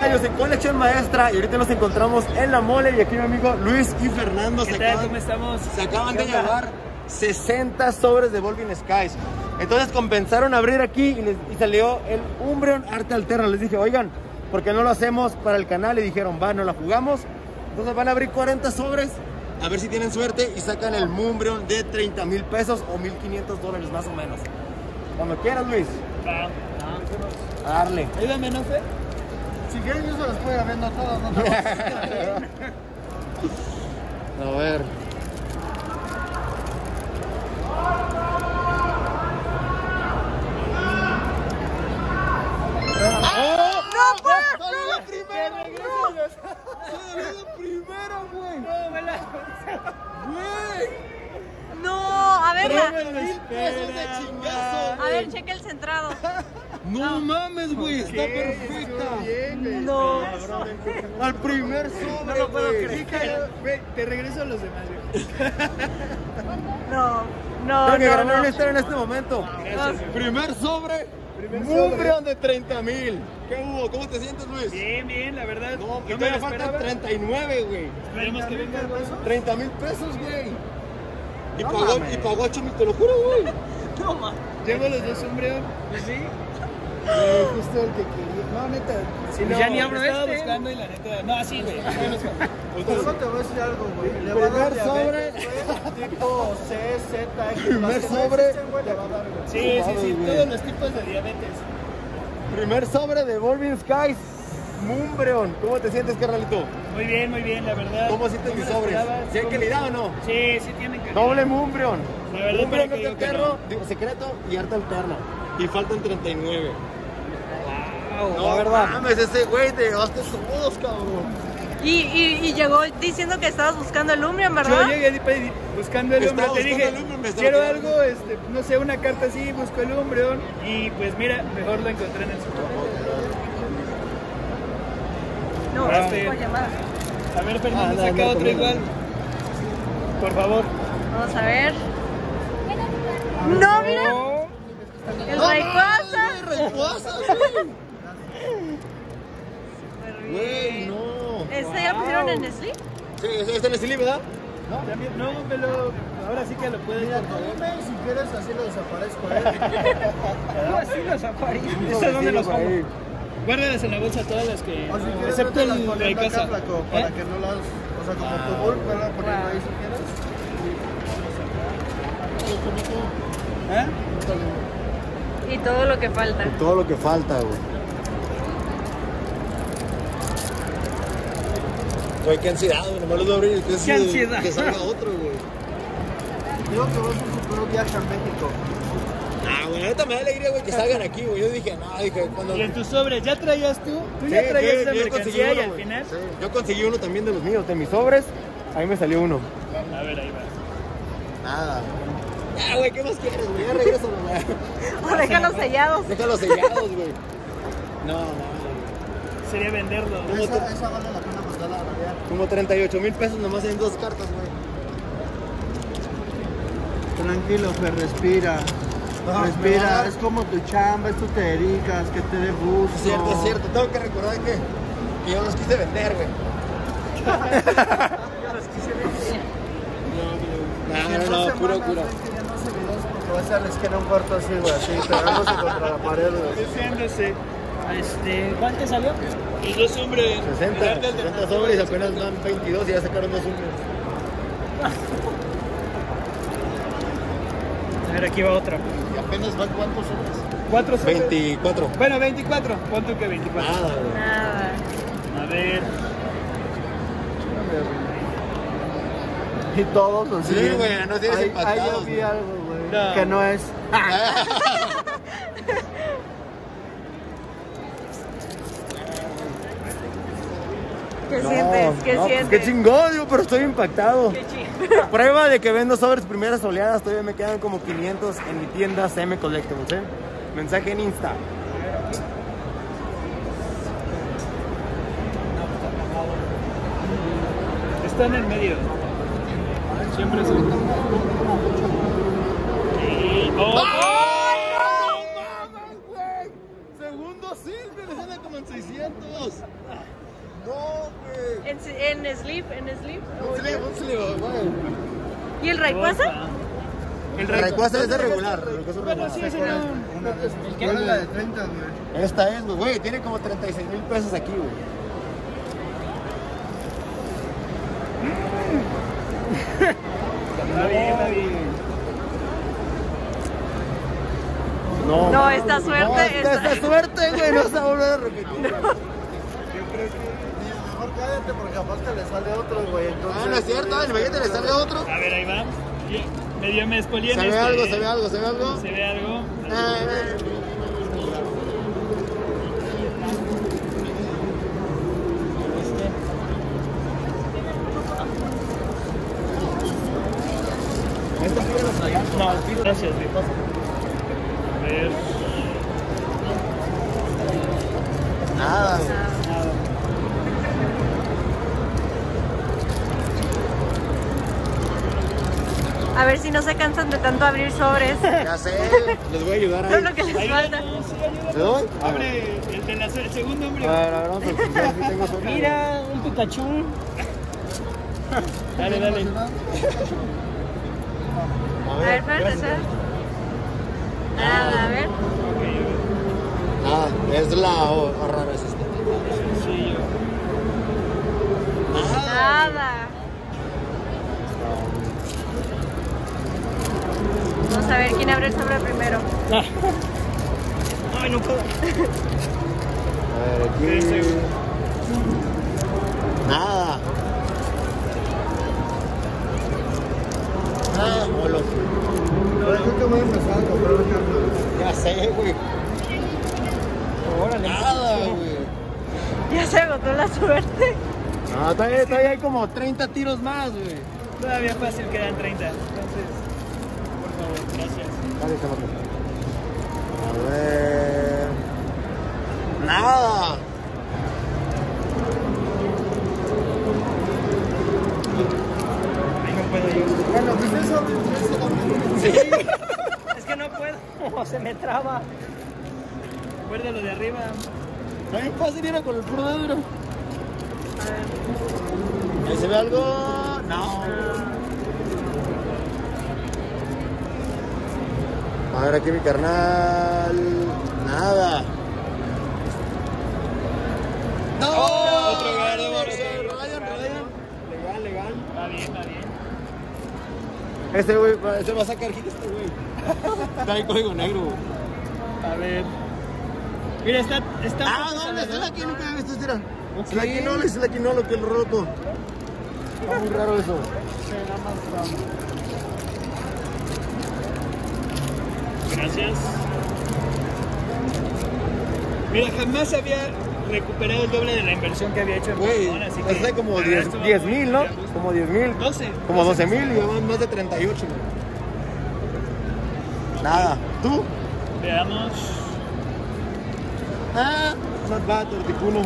gallos en Colección Maestra y ahorita nos encontramos en la mole y aquí mi amigo Luis y Fernando ¿Cómo estamos? se acaban de llevar 60 sobres de Evolving Skies. Entonces comenzaron a abrir aquí y salió el Umbreon Arte Alterna. Les dije, oigan, ¿por qué no lo hacemos para el canal? Y dijeron, va, no la jugamos. Entonces van a abrir 40 sobres, a ver si tienen suerte y sacan el Umbreon de 30,000 pesos o $1,500 más o menos. Cuando quieras, Luis. A darle. Ayúdame, ¿no, Fe? Si quieren yo se las puedo ir viendo todas, ¿no? A ver. ¡Salió la primera! ¡Salió la primera, güey! No, me la... ¡Güey! No, a ver, ¡$3,000 de chingazo! a ver, checa el centrado. ¡No mames, güey! ¡Está perfecta! No. ¡Al primer sobre! No lo puedo güey. creer. Ve, te regreso a los demás, güey. No, no, Creo que no, ganaron no. en este momento. ¡Primer sobre! Primer ¡Umbreon de 30,000! ¿Qué hubo? ¿Cómo te sientes, Luis? Bien, bien, la verdad. No, y me todavía lo faltan esperaba. 39, güey. Esperemos que venga algo. 30,000 pesos, güey. Y No pagó, mames. y pagó 8,000, te lo juro, güey. No, ma. Llevo los dos Umbreon. Pues sí. Justo el que quería. No, neta. Sí, Ya ni abro estaba este. buscando y la neta... No, sí, güey. Pero te voy a decir algo, güey. Le va a dar sobre. Tipo C, Z, X. Primer sobre. Sí, sí, sí. Todos los tipos de diabetes. Primer sobre de Evolving Skies. Umbreon. ¿Cómo te sientes, carnalito? Muy bien, la verdad. ¿Cómo sientes No mis me lo sobres? esperaba. ¿Sí hay calidad o no? Sí, sí tienen que... Doble Umbreon. La verdad, Umbreon para que de digo que perro, digo, secreto y arte alterna. Y faltan 39. Wow. No, verdad. Mames, ese güey te llevaste todos, cabrón. Y llegó diciendo que estabas buscando el Umbreon, Yo ¿verdad? llegué buscando el Estaba Umbreon, te buscando dije, el Umbreon, me estaba quiero tirando. algo, no sé, una carta así, busco el Umbreon y pues mira, mejor lo encontré en el super. No, Ah, es sí. por llamada. A ver, Fernando, no, saca no, otro no. igual. Por favor. Vamos a ver. No, mira. El Rayquaza. ¡Rayquaza, güey! No. ¿Este ya pusieron en Nestlé? Sí, está en el slip, ¿verdad? También, no, ahora sí que lo puedes. Mira, tú dime si quieres así lo desaparezco, No, así los aparecen. ¿Estos dónde los pongo? Guárdalas en la bolsa todas las que... O si quieres, excepto vete las el poniendo acá, Rayquaza. flaco, para que no las... O sea, como tu bulk, ¿verdad? Poniendo ahí si quieres. ¿Eh? Y todo lo que falta. Todo lo que falta, güey. Güey, qué ansiedad, güey. Nomás lo voy a abrir y Qué ansiedad. que salga otro, güey. Digo que vas a su primer viaje a México. Ah, güey, ahorita me da alegría, güey, que salgan aquí, güey. Yo dije, no, dije, cuando... Y en tus sobres, ¿ya traías tú? ¿Tú Sí, ya traías esa yo conseguí mercancía y uno, al güey. final? Sí, yo conseguí uno también de los míos, de mis sobres. Ahí me salió uno. A ver, ahí vas. Nada. Ya, güey, ¿qué más quieres, güey? Ya regrésalo, güey. O déjalos sellados. Déjalos sellados, güey. No, no. Sería venderlo. Esa vale la pena mandarla a rayar. Como 38,000 pesos nomás en 2 cartas, güey. Tranquilo, Fer, respira. Respira, es como tu chamba, es tu te dedicas, que te dé gusto. Es cierto. Tengo que recordar que yo los quise vender, güey. No, puro. Ya no hace videos porque va a ser la esquina un cuarto así, güey, así, pegándose contra la pared, güey. Diciéndose. ¿Cuánto salió? Los dos hombres. 60 sobres y apenas van 22 y ya sacaron 2 hombres. A ver, aquí va otra. Y apenas van cuántos hombres. 4 sobres. 24. Bueno, 24. ¿Cuánto que 24? Nada, güey. Nada. A ver. Y todos así. Sí, güey, no tienes Ahí impactados, yo vi güey. algo, güey, No. que no es. ¿Qué sientes? ¿Qué no, pues sientes? qué chingón, digo, pero estoy impactado. Qué chido. Prueba de que vendo sobres primeras oleadas, todavía me quedan como 500 en mi tienda CM Collectibles, ¿eh? Mensaje en Insta. Está en el medio. Siempre es. ¡Oh! ¡Ay, no mames, güey! Segundo segundo sí, güey, le sale como en 600. No, güey. En sleep. Un slip, güey. ¿Y el Rayquaza? El Rayquaza es de regular. Bueno, sí, ese no. ¿Cuál es la de 30, güey? Esta es, güey, tiene como 36,000 pesos aquí, güey. Está bien. No, esta suerte. No, esta suerte, güey, no se va a volver a repetir. Yo creo que mejor cállate porque capaz que le sale otro, güey. Entonces, No es cierto, el billete le sale otro. A ver, ahí va. Medio me espolié en Se ve este. algo, se ve algo, se ve algo. Se ve algo. No, gracias, güey. A ver. Nada, güey. Nada. A ver si no se cansan de tanto abrir sobres. Ya sé, les voy a ayudar Es lo ahí. que les falta. Ayúdanos, sí, ayúdanos. ¿Te doy? Abre el segundo hombre. A ver, vamos a ver si tengo suerte. Mira, un Pikachu. Dale. A A ver, espérate, gracias. espérate. Nada, a ver. Ah, es la O rara es esta. Sí, Nada. Vamos a ver quién abre el sobre primero. Ay, no puedo. A ver, aquí. Nada. Ah, molo. Creo que voy a empezar a comprar una carta. Ya sé, güey. Órale. Nada, güey. Ya se agotó la suerte. No, todavía hay como 30 tiros más, güey. Todavía fácil quedan 30. Entonces, por favor, gracias. Dale, chamaco. A ver. Nada. Ahí no puedo yo. Bueno, pues eso también. Es que no puedo. Se me traba. Recuérdalo de arriba. Está bien fácil, mira, con el puro dedo, mira. Ahí se ve algo. No. A ver, aquí mi carnal. Nada. ¡No! Otro verde, Legal. Va bien. Este güey, se va a sacar hit este güey. Está en código negro, güey. A ver. Mira, está. Ah, ¿dónde? Es la que nunca he visto, mira. Es la quinola, es la quinola que el roto. Está muy raro eso. Gracias. Mira, jamás había recuperado el doble de la inversión que había hecho en Güey, Pokémon, así que hace como la verdad estuvo 10,000, ¿no? muy a gusto. Como 10,000. 12. Como 12,000 y llevan más de 38, güey. Nada. ¿Tú? Veamos. Ah, not bad, torticulo.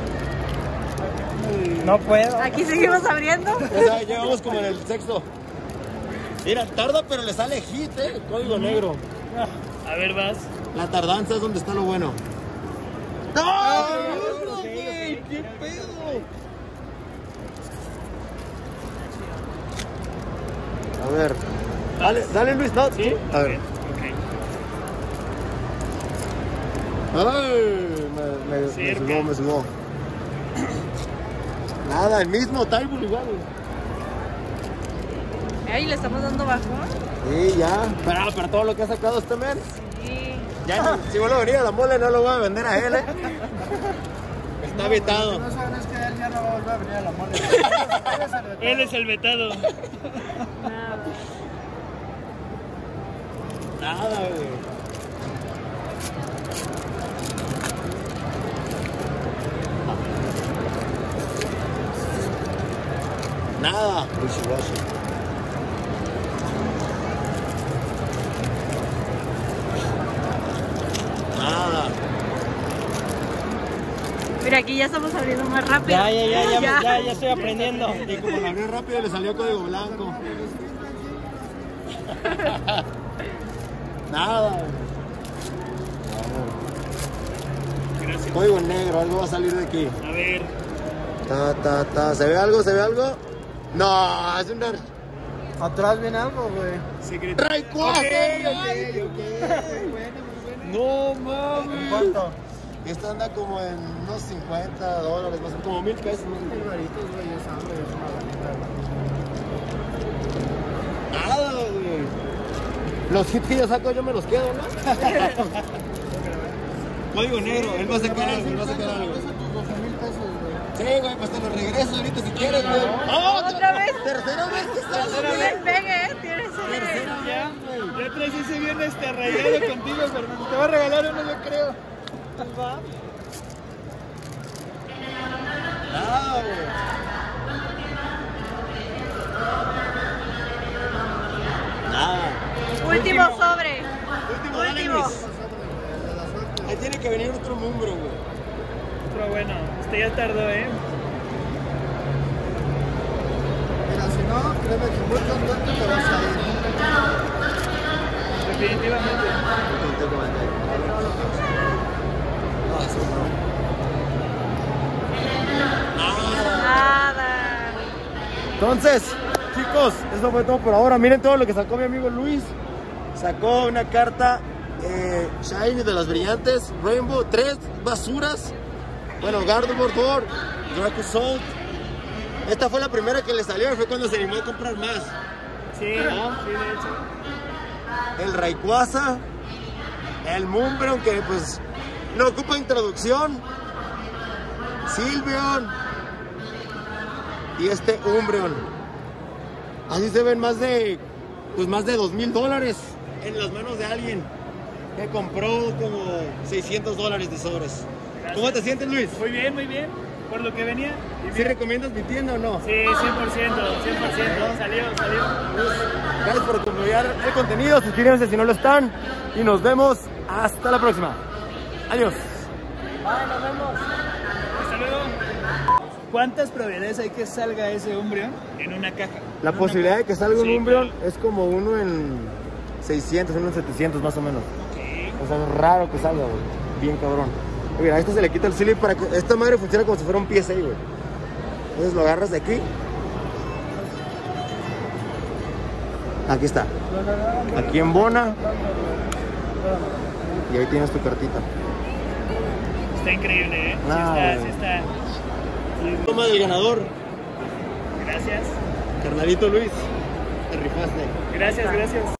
No puedo. Aquí seguimos abriendo. O sea, llevamos como en el sexto. Mira, tarda, pero le sale hit, código negro. A ver, vas. La tardanza es donde está lo bueno. ¡No! ok, güey! ¡Qué pedo! A ver. Dale Luis, no. ¿Sí? A ver. Ok. Ay, me Cerca. sudó, me sudó. Nada, el mismo Tybull igual. Ay, le estamos dando bajón. Sí, ya. Para todo lo que ha sacado este men. Sí. Ya, si vuelve a venir a la mole, no lo voy a vender a él, Está vetado. No saben es que él ya no va a volver a venir a la mole. Él es el vetado. Nada, güey. Nada. Wishy-washy. Nada. Mira, aquí ya estamos abriendo más rápido. Ya estoy aprendiendo. Y como lo abrió rápido, le salió código blanco. Nada. Código negro, algo va a salir de aquí. A ver. ¿Se ve algo? ¿Se ve algo? No, es una... Atrás viene algo, güey. Secreto. ¡Rayquaza! No ¿En mames. cuánto? Esta anda como en unos $50, más o como 1000 pesos. Varitos, güey, esa hambre es una Nada, güey. Los hits que yo saco, yo me los quedo, ¿no? Código negro, él va a sacar algo, él va a sacar algo. Tus 12,000 pesos, güey. Sí, güey, pues te lo regreso ahorita si quieres, güey. ¿Otra vez? Tercera vez que estás, Tienes pegue, tienes pegue. Ya traes ese viernes te arraigado contigo, Fernando. Te va a regalar uno, yo creo. Va. Nada, güey. Nada. Último sobre. Último, dale, Último. Luis. Ahí tiene que venir otro mumbro, güey. Pero bueno, este ya tardó, ¿eh? Mira, si no, créeme que muy contento te vas a ir. Definitivamente. Nada. Entonces, chicos, eso fue todo por ahora. Miren todo lo que sacó mi amigo Luis. Sacó una carta Shiny de las brillantes, Rainbow, 3 basuras. Bueno, Gardevoir, Dracozolt. Esta fue la primera que le salió y fue cuando se animó a comprar más. Sí, ¿No? sí, de hecho. El Rayquaza, el Mumbreon, que pues no ocupa introducción, Sylveon y este Umbreon. Así se ven más de $2,000 en las manos de alguien que compró como $600 de sobres. ¿Cómo te sientes, Luis? Muy bien, muy bien. Por lo que venía. ¿Sí recomiendas mi tienda o no? Sí, 100%, 100%. Salió. Gracias por apoyar el contenido, suscríbanse si no lo están y nos vemos hasta la próxima. Adiós. Hasta luego. ¿Cuántas probabilidades hay que salga ese Umbreon en una caja? La posibilidad de que salga un Sí, Umbreon claro. es como uno en 600, uno en 700 más o menos. Ok. O sea, es raro que salga, güey. Bien cabrón. Mira, a esto se le quita el silly para que... Esta madre funciona como si fuera un PSA, güey. Entonces lo agarras de aquí. Aquí está. Aquí embona. Y ahí tienes tu cartita. Está increíble, ¿eh? No, Sí está. Toma del ganador, Gracias. carnalito Luis. Te rifaste. Gracias.